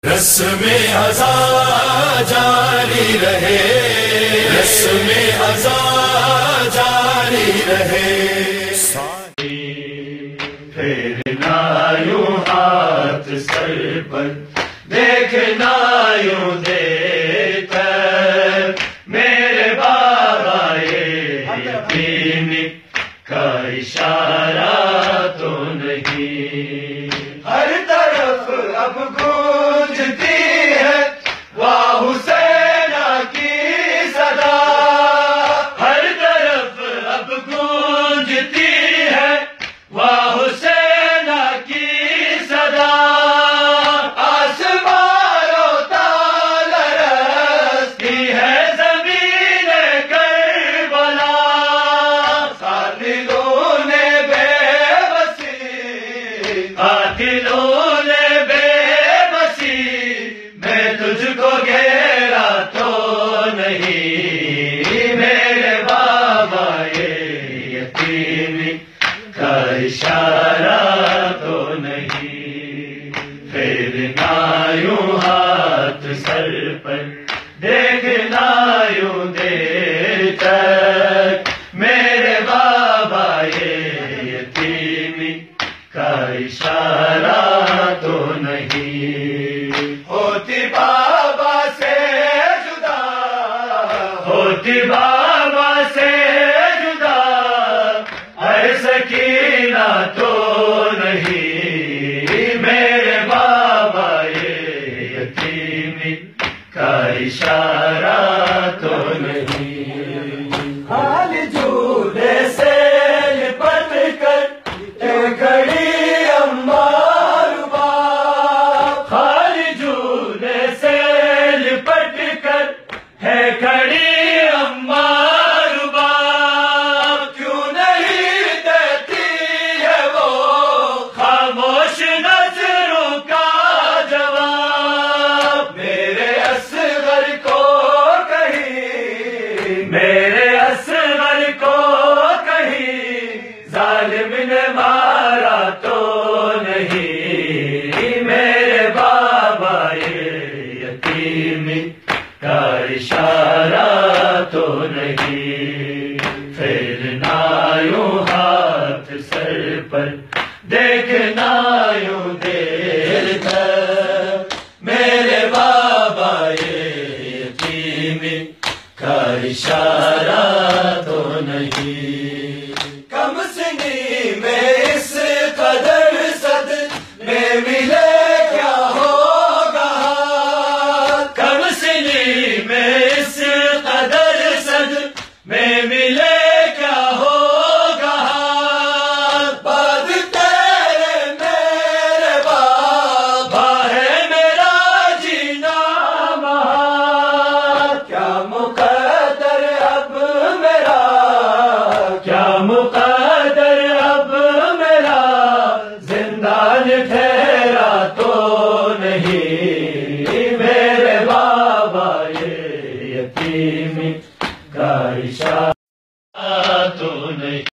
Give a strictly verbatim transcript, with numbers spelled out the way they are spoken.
رسم ازاں جاری رہے، رسم ازاں جاری رہے، پھیرنا یوں ہاتھ سر پر، دیکھنا یوں دے کر، میرے بابا یہ یتیم کا اشارہ تو نہیں، ہر طرف اب گونجتی ہے واہ حسین کی صدا، ہر طرف اب گونجتی ہے واہ حسین کی صدا، آسمان و تال رستی ہے زمین کربلا، قاتلوں نے بے بسی، قاتلوں نے بے بسی، میں تجھ کو گھیرا تو نہیں، میرے بابا یہ یتیمی کا اشارہ تو نہیں، پھیرنا یوں ہاتھ سر پر، دیکھنا یوں دیر تک، میرے بابا یہ یتیمی کا اشارہ تو نہیں، ہوتی بابا سے جدا، ہوتی بابا سے جدا، اے سکینہ تو نہیں، میرے بابا یہ یتیمی کا اشارہ تو نہیں، حال جھولے سے لپٹ کر اے کھڑی امار باپ، حال جھولے سے لپٹ کر ہے کھڑی امار باپ، کیوں نہیں دیتی ہے وہ خاموش نظروں کا جواب، میرے اصغر کو کہیں، میرے اصغر کو کہیں ظالم نے مارا تو نہیں، میرے بابا یہ یتیمی کا اشارہ تو نہیں، پھیرنا یوں ہاتھ سر پر، دیکھنا یوں دیر تک، میرے بابا یہ یتیمی کا اشارہ